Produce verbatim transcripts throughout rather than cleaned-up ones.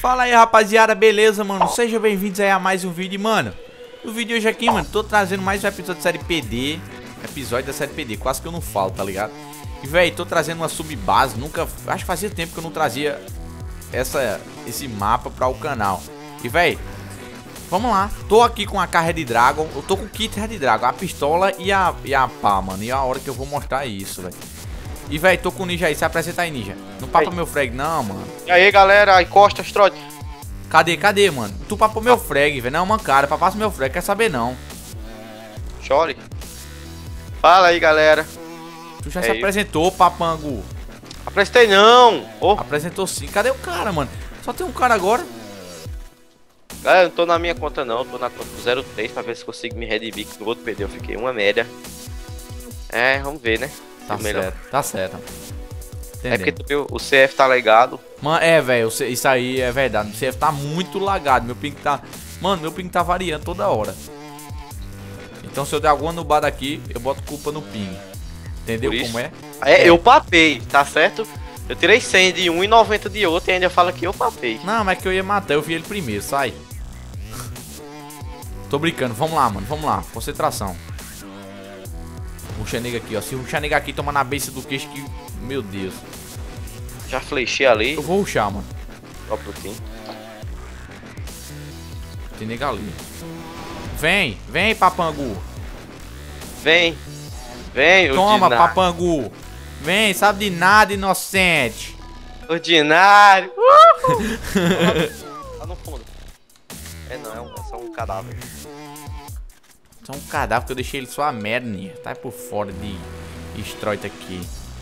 Fala aí, rapaziada, beleza, mano? Sejam bem-vindos aí a mais um vídeo, mano. No vídeo de hoje aqui, mano, tô trazendo mais um episódio da série P D. Episódio da série P D, quase que eu não falo, tá ligado? E, velho, tô trazendo uma subbase. Nunca, acho que fazia tempo que eu não trazia essa, esse mapa pra o canal. E, velho, vamos lá. Tô aqui com a K Red Dragon. Eu tô com o kit Red Dragon, a pistola e a, e a pá, mano. E é a hora que eu vou mostrar isso, velho. E, velho, tô com o Ninja aí. Se apresenta aí, Ninja. Não papa meu frag, não, mano. E aí, galera, encosta, trote. Cadê, cadê, mano? Tu papou meu frag, velho. Não, mano, cara, papasse meu frag, quer saber não. Chore. Fala aí, galera. Tu já é se eu. apresentou, papangu? Apresentei não. Oh. Apresentou sim. Cadê o cara, mano? Só tem um cara agora. Galera, eu não tô na minha conta não, tô na conta do zero três pra ver se consigo me redimir, que no outro P D eu fiquei uma média. É, vamos ver, né? Tá Se certo, melhor. tá certo. É porque tu viu, o C F tá legado. Mano, é, velho, isso aí é verdade. O C F tá muito lagado. Meu ping tá... Mano, meu ping tá variando toda hora. Então se eu der alguma nubada aqui, eu boto culpa no ping. Entendeu como é? É, eu papei, tá certo? Eu tirei cem de um e noventa de outro e ainda fala que eu papei. Não, mas é que eu ia matar, eu vi ele primeiro, sai. Tô brincando, vamos lá, mano, vamos lá. Concentração. Ruxa nega aqui, ó. Se ruxar nega aqui, toma na base do queixo que... Meu Deus. Já flechei ali. Eu vou ruxar, mano. Ó pro fim. Tem nega ali. Vem, vem, papangu. Vem. Vem, Toma, ordinário. papangu. Vem, sabe de nada, inocente. Ordinário. Uhul. Tá no fundo. É não, é, um, é só um cadáver. Só um cadáver que eu deixei ele só a merda, né? Tá por fora de estroita aqui.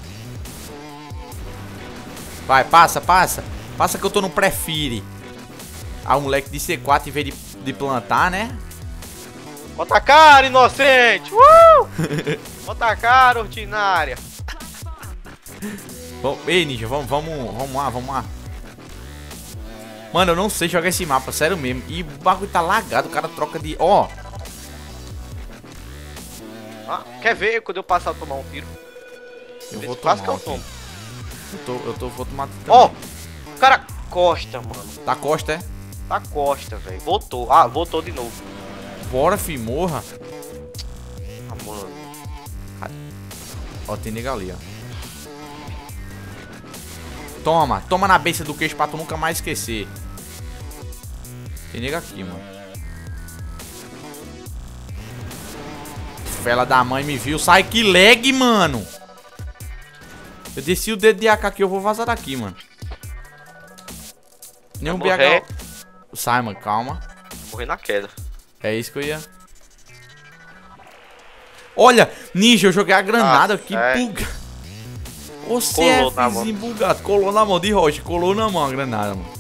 Vai, passa, passa. Passa que eu tô no prefire. Ah, o moleque de C quatro em vez de, de plantar, né? Bota a cara, inocente! Uh! Bota a cara, ordinária! Bom, ei, Ninja, vamos, vamos, vamos lá, vamos lá. Mano, eu não sei jogar esse mapa, sério mesmo. E o bagulho tá lagado, o cara troca de... Ó. Ah, quer ver quando eu passar a tomar um tiro? Eu vou tomar Quase que eu aqui. tomo. Eu tô, eu tô, vou tomar também. Ó, o cara costa, mano. Tá costa, é? Tá costa, velho. Voltou. Ah, voltou de novo. Bora, fi, morra. Ah, mano. Ó, tem nega ali, ó. Toma, toma na besta do queixo pra tu nunca mais esquecer. Tem nega aqui, mano. Fela da mãe me viu. Sai, que lag, mano. Eu desci o dedo de A K aqui, eu vou vazar daqui, mano. Nenhum B H. Sai, mano, calma. Morrer na queda. É isso que eu ia. Olha, Ninja, eu joguei a granada. Ah, que é. buga. O Colou na mão. CFzinho bugado. Colou na mão de rocha. Colou na mão a granada, mano.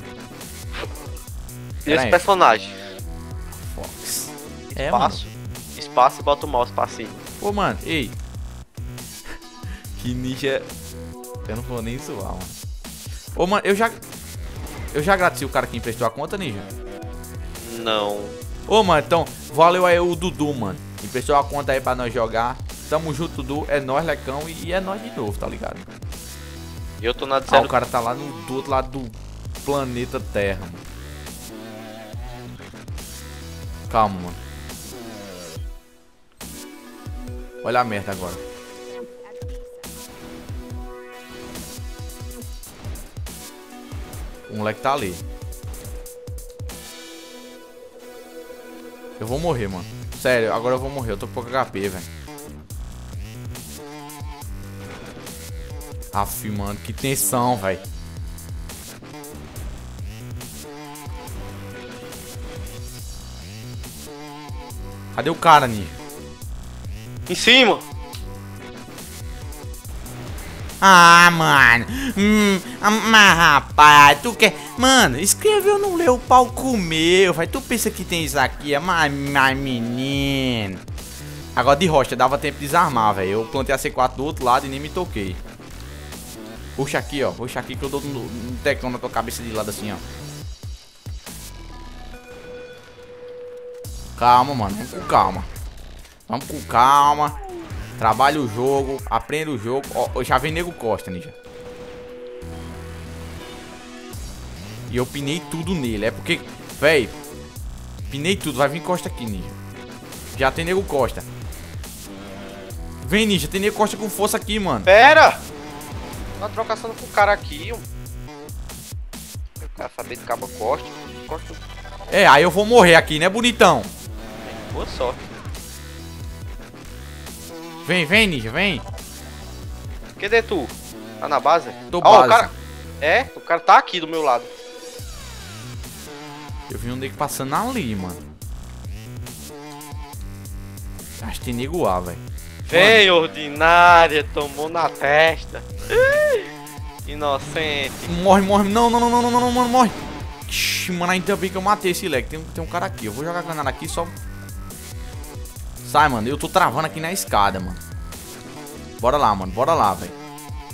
E Pera esse aí. personagem? Fox. É, mano. Espaço. Espaço e bota o mouse pra cima. Pô, mano, ei. Que Ninja. Eu não vou nem zoar, mano. Ô, mano, eu já. Eu já agradeci o cara que emprestou a conta, Ninja. Não. Ô, mano, então, valeu aí o Dudu, mano. Emprestou a conta aí pra nós jogar. Tamo junto, Dudu. É nóis, Lecão. E é nóis de novo, tá ligado? E eu tô na Ah, zero. o cara tá lá no, do outro lado do planeta Terra, mano. Calma, mano. Olha a merda agora. O moleque tá ali. Eu vou morrer, mano. Sério, agora eu vou morrer. Eu tô com pouco H P, velho. Aff, mano, que tensão, velho. Cadê o cara, Ninja? Em cima! Ah, mano. Hum, mas rapaz, tu quer... Mano, escreveu, não leu, o pau comeu, vai. Tu pensa que tem isso aqui, é mas, mas menino. Agora de rocha, dava tempo de desarmar, velho. Eu plantei a C quatro do outro lado e nem me toquei. Puxa aqui, ó. Puxa aqui que eu dou no, no teclão na tua cabeça de lado assim, ó. Calma, mano. Vamos com calma. Vamos com calma. Trabalha o jogo, aprenda o jogo. Ó, já vem nego Costa, Ninja. E eu pinei tudo nele. É porque, véi, pinei tudo. Vai vir Costa aqui, ninja. Já tem nego Costa. Vem, ninja. Tem nego Costa com força aqui, mano. Pera! Tá trocação com o cara aqui. O cara saber de cabo Costa. Costa. É, aí eu vou morrer aqui, né, bonitão? Boa sorte. Vem, vem, ninja, vem. Cadê tu? Tá na base? Tô Ó, base. o cara... É, o cara tá aqui do meu lado. Eu vi um nego passando ali, mano. Acho que tem nego A, velho. Vem, ordinária, tomou na testa. Inocente. Morre, morre. Não, não, não, não, não, não, mano, morre. Ixi, mano, ainda bem que eu matei esse leg. Tem, tem um cara aqui. Eu vou jogar a granada aqui só. Sai, mano. Eu tô travando aqui na escada, mano. Bora lá, mano. Bora lá, velho.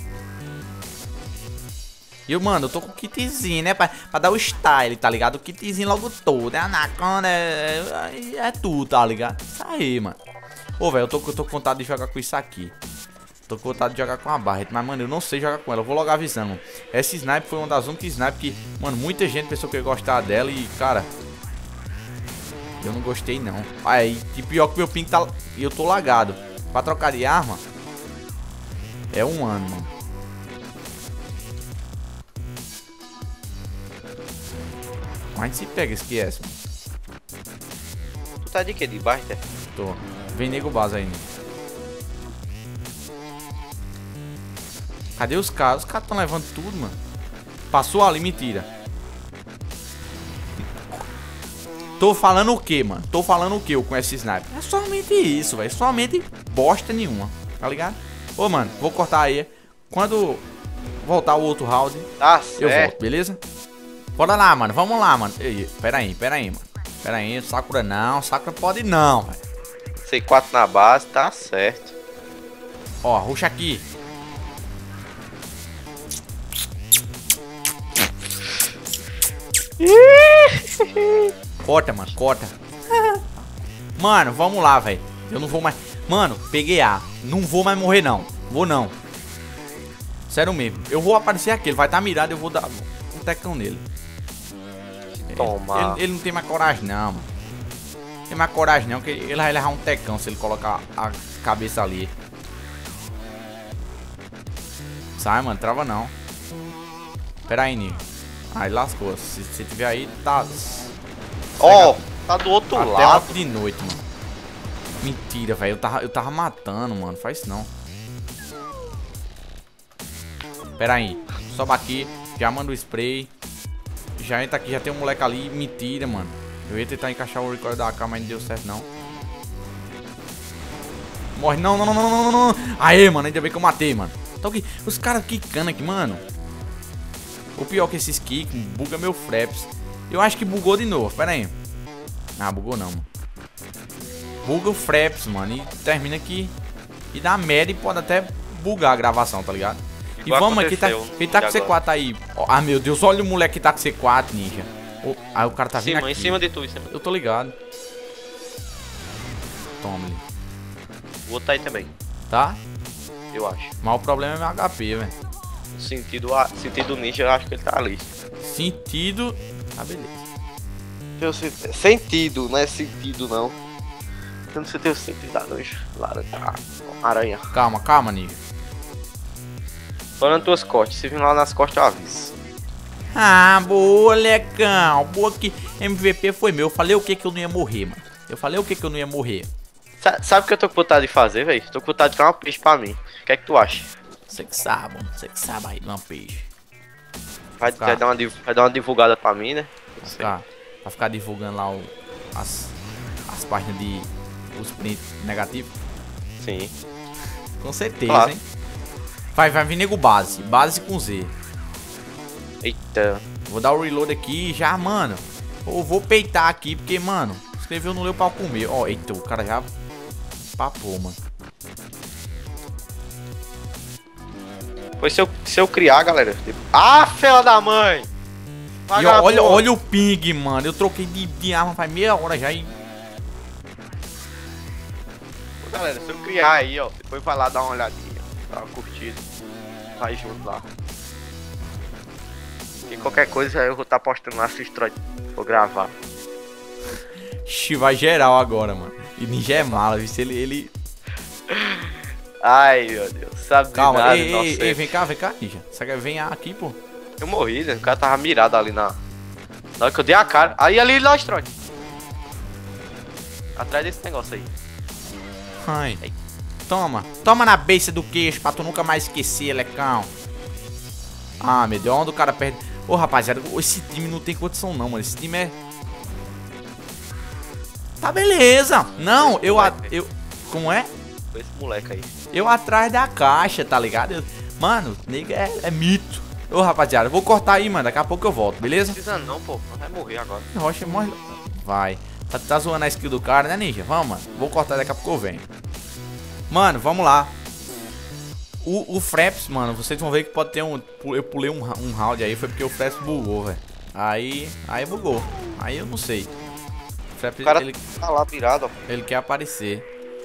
E eu, mano, eu tô com o kitzinho, né? Pra, pra dar o style, tá ligado? O kitzinho logo todo. É anaconda, é, é, é tudo, tá ligado? Isso aí, mano. Ô, velho, eu tô, eu tô com vontade de jogar com isso aqui. Tô com vontade de jogar com a Barret. Mas, mano, eu não sei jogar com ela. Eu vou logo avisando, mano. Essa sniper foi uma das únicas snipers que, mano, muita gente pensou que eu ia gostar dela. E, cara, eu não gostei, não. Aí, e pior que meu ping tá... E eu tô lagado. Pra trocar de arma é um ano, mano. Mas se pega, esquece, mano. Tu tá de quê? De Barter? Tô. Vem nego base aí. Cadê os caras? Os caras tão levando tudo, mano. Passou ali, mentira. Tô falando o que, mano? Tô falando o que eu com esse sniper? É somente isso, velho. Somente bosta nenhuma. Tá ligado? Ô, mano, vou cortar aí. Quando voltar o outro round, Tá eu certo. volto, beleza? Bora lá, mano. Vamos lá, mano. Ei, pera aí, pera aí, mano. Pera aí, Sakura não. Sakura pode não, velho. C quatro na base, tá certo. Ó, ruxa aqui. Corta, mano, corta. Mano, vamos lá, velho. Eu não vou mais... Mano, peguei A. Não vou mais morrer, não. Vou não. Sério mesmo. Eu vou aparecer aqui. Ele vai estar mirado. Eu vou dar um tecão nele. Toma. Ele, ele não tem mais coragem, não, mano. Não tem mais coragem, não. Que ele vai levar um tecão se ele colocar a cabeça ali. Sai, mano. Trava, não. Pera aí, Nico. Aí lascou. Se você tiver aí, tá... Ó, oh, tá do outro até lado. oito de noite, mano. Mentira, velho. Eu tava, eu tava matando, mano. Faz isso não. Pera aí. Sobe aqui. Já manda o spray. Já entra aqui. Já tem um moleque ali. Mentira, mano. Eu ia tentar encaixar o record da A K, mas não deu certo, não. Morre. Não, não, não, não, não, não, não. Aê, mano. Ainda bem que eu matei, mano. Então, aqui, os caras quicando aqui, mano. O pior que esses kicks buga meu fraps. Eu acho que bugou de novo. Pera aí. Ah, bugou não, mano. Buga o fraps, mano. E termina aqui. E dá merda e pode até bugar a gravação, tá ligado? E Igual vamos aqui. Tá, aconteceu quem tá com agora. C quatro aí? Ó, ah, meu Deus. Olha o moleque que tá com C quatro, ninja. Oh, aí o cara tá Em vindo cima, aqui. em cima de tu, em cima. Eu tô ligado. Toma ali. O outro tá aí também, Tá? eu acho. Mas o problema é meu H P, velho. Sentido, a- sentido ninja, eu acho que ele tá ali. Sentido. Tá, beleza. Eu sei- Sentido, não é sentido não. Eu não sei ter o sentido da noite. Laranja. Ah, aranha. Calma, calma, ninja. Tô nas tuas costas. Se vir lá nas costas, eu aviso. Ah, boa, Lecão. Boa que M V P foi meu. Eu falei o que que eu não ia morrer, mano. Eu falei o que que eu não ia morrer. Sa- Sabe o que eu tô com vontade de fazer, velho? Tô com vontade de criar uma peixe pra mim. O que é que tu acha? Você que sabe, mano. Você que sabe aí de uma peixe. Vai, Ficar. vai, dar uma, div- vai dar uma divulgada pra mim, né? Pra ficar, pra ficar divulgando lá o, as, as páginas de... Os prints negativos. Sim. Com certeza, Claro. hein. Vai, vai vir nego base. Base com Z. Eita. Vou dar o reload aqui já, mano. Eu vou peitar aqui, porque, mano, escreveu no meu pau comer. Ó, eita, o cara já papou, mano. Pois se eu, se eu criar, galera. Tipo... Ah, fela da mãe! E ó, olha, olha o ping, mano. Eu troquei de, de arma faz meia hora já e... Pô, galera, se eu criar aí, ó. Depois vai lá dar uma olhadinha. Dá uma curtida. Vai junto lá. E qualquer coisa eu vou estar tá postando lá se o vou gravar. Xi, vai geral agora, mano. E Ninja é mala, viu? Ele, ele... Ai, meu Deus. Sabe Calma, de nada, ei, ei, ei, vem cá, vem cá, Ninja. Você quer vir aqui, pô? Eu morri, né? O cara tava mirado ali na... Na hora que eu dei a cara. Aí ali lá, Stroy. Atrás desse negócio aí. Ai. Ai. Toma. Toma na beça do queixo pra tu nunca mais esquecer, lecão. Ah, meu Deus. Onde o cara perde... Ô, rapaziada, esse time não tem condição não, mano. Esse time é... Tá beleza. Não, eu... A... eu... Como é? Foi esse moleque aí. Eu atrás da caixa, tá ligado? Eu... Mano, nega é, é mito. Ô, rapaziada, eu vou cortar aí, mano. Daqui a pouco eu volto, beleza? Não precisa não, pô. Vai morrer agora. Rocha morre... Vai. Tá, tá zoando a skill do cara, né, Ninja? Vamos, mano. Vou cortar, daqui a pouco eu venho. Mano, vamos lá. O, o Fraps, mano, vocês vão ver que pode ter um... Eu pulei um, um round aí, foi porque o Fraps bugou, velho. Aí... Aí bugou. Aí eu não sei. O Fraps, o cara ele, tá lá virado, ó. Ele quer aparecer.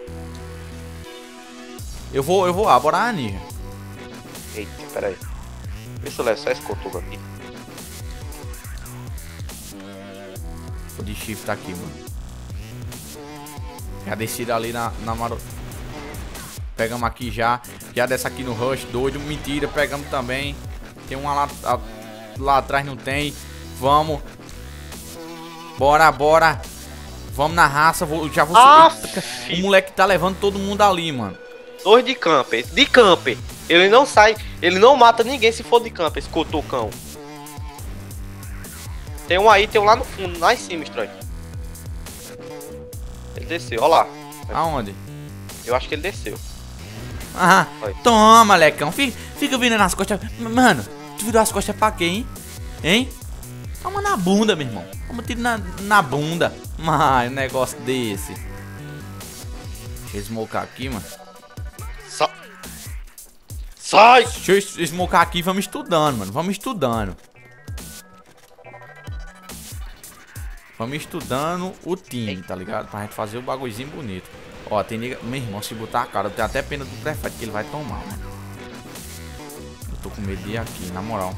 Eu vou... Eu vou lá, bora lá, Ninja. Eita, pera aí. Vê se eu levo só esse cotuco aqui. Vou de shift aqui, mano. Já descida ali na, na maro... Pegamos aqui já. Já desce aqui no rush, doido. Mentira, pegamos também. Tem uma lá, a, lá atrás, não tem. Vamos. Bora, bora. Vamos na raça. Vou, já vou ah, subir. O moleque tá levando todo mundo ali, mano. Dois de camper. De camper. Ele não sai. Ele não mata ninguém se for de camper, esse cotocão. Tem um aí, tem um lá no fundo, lá em cima, Stroy. Ele desceu, ó lá. Aonde? Eu acho que ele desceu. Ah, toma, lecão. Fica, fica virando as costas. Mano, tu virou as costas pra quem, hein? Hein? Toma na bunda, meu irmão. Toma tiro na, na bunda. Mas um negócio desse. Deixa eu smocar aqui, mano. Sa Sai! Deixa eu smocar aqui e vamos estudando, mano. Vamos estudando. Vamos estudando o time, tá ligado? Pra gente fazer o bagulhozinho bonito. Ó, tem nega... Meu irmão, se botar a cara, eu tenho até pena do prefeito que ele vai tomar, mano. Eu tô com medo de ir aqui, na moral.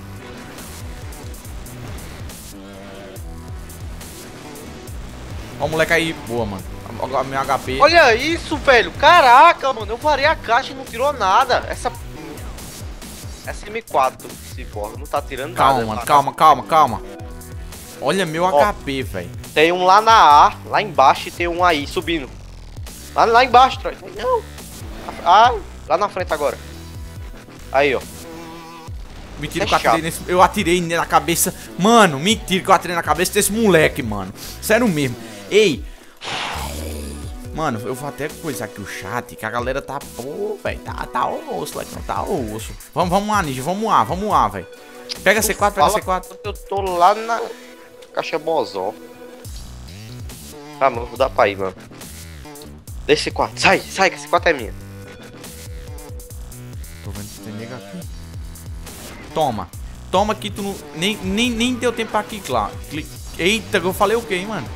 Ó o moleque aí. Boa, mano. Agora meu H P. Olha isso, velho. Caraca, mano. Eu varei a caixa e não tirou nada. Essa... Essa M quatro, se for, não tá tirando calma, nada. Mano, tá? calma, calma, calma. Olha meu Ó, H P, velho. Tem um lá na A, lá embaixo, e tem um aí, subindo. Lá, lá embaixo, Troy. Não. Ah, lá na frente agora. Aí, ó. Mentira que eu atirei nesse... Eu atirei na cabeça... Mano, mentira que eu atirei na cabeça desse moleque, mano. Sério mesmo. Ei. Mano, eu vou até coisar aqui o chat, que a galera tá... Pô, velho. Tá, tá o osso, Lecão. Tá o osso. Vamos, vamos lá, Ninja. Vamos lá, vamos lá, velho. Pega C quatro, pega C quatro. Eu tô lá na caixa bozó. Tá, mano. Vou dar pra ir, mano. Deixa C quatro. Sai, sai, que C quatro é minha. Tô vendo que tem nega aqui. Toma. Toma que tu não... Nem, nem, nem deu tempo pra clicar. Clic... Eita, eu falei o quê, hein, mano?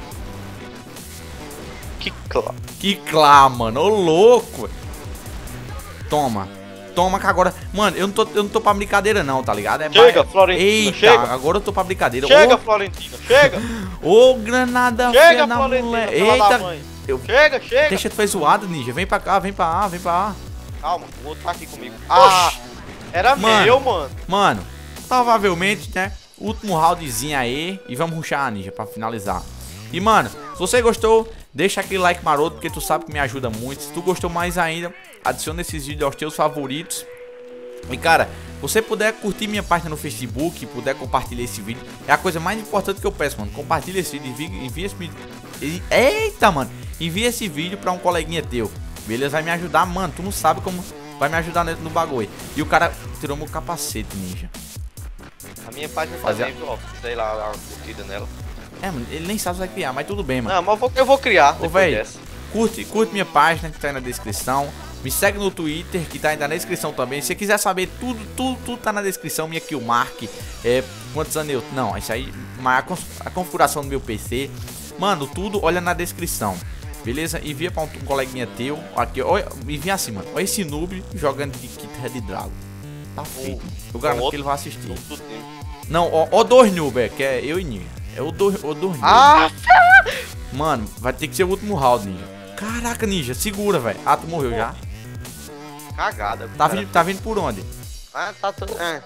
Que clá. Que clá, mano. Ô, louco. Toma. Toma que agora... Mano, eu não tô, eu não tô pra brincadeira não, tá ligado? É chega, ba... Florentina, Eita, chega. Agora eu tô pra brincadeira. Chega, Ô... Florentina, chega. Ô, granada chega, na Florentina, Eita. Eu... Chega, chega. Deixa de fazer zoado, Ninja. Vem pra cá, vem pra A, vem pra A. Calma, o outro tá aqui comigo. Ah, oxi. Era mano, meu, mano. Mano, provavelmente, né? Último roundzinho aí. E vamos rushar a Ninja pra finalizar. E, mano, se você gostou, deixa aquele like maroto, porque tu sabe que me ajuda muito. Se tu gostou mais ainda, adiciona esses vídeos aos teus favoritos. E, cara, se você puder curtir minha página no Facebook, puder compartilhar esse vídeo, é a coisa mais importante que eu peço, mano. Compartilha esse vídeo, envia, envia esse vídeo. Eita, mano. Envia esse vídeo pra um coleguinha teu. Beleza? Vai me ajudar, mano. Tu não sabe como vai me ajudar no bagulho. E o cara tirou meu capacete, Ninja. A minha página Fazer... também, ó. Sei lá, a curtida nela. É, mano, ele nem sabe se vai criar, mas tudo bem, mano. Não, mas eu vou, eu vou criar. Ô, velho, curte, curte minha página que tá aí na descrição. Me segue no Twitter, que tá aí na descrição também. Se você quiser saber tudo, tudo, tudo tá na descrição. Minha killmark, é, quantos anos eu... Não, isso aí, a configuração do meu P C. Mano, tudo olha na descrição. Beleza? Envia pra um, um coleguinha teu. Aqui, olha, envia assim, mano. Olha esse noob jogando de Kit Red Dragon. Tá feito. Eu garanto que ele vai assistir. Não, ó, ó dois noob, é, que é eu e Ninja. É o dois, o dois noob. Ah, Mano, vai ter que ser o último round, Ninja. Caraca, Ninja, segura, velho. Ah, tu morreu já? cagada. Tá cara. vindo, tá vindo por onde? Ah, tá tudo. É.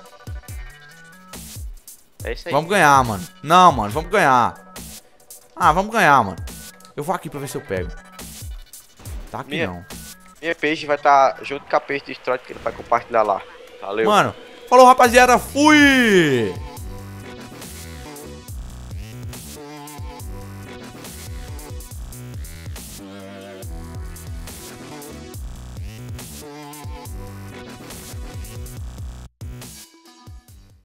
É isso aí. Vamos ganhar, mano. Não, mano, vamos ganhar. Ah, vamos ganhar, mano. Eu vou aqui pra ver se eu pego. Tá aqui Minha- não. Minha peixe vai estar tá junto com a peixe de Destroy que ele vai compartilhar lá. Valeu. Mano, falou, rapaziada. Fui!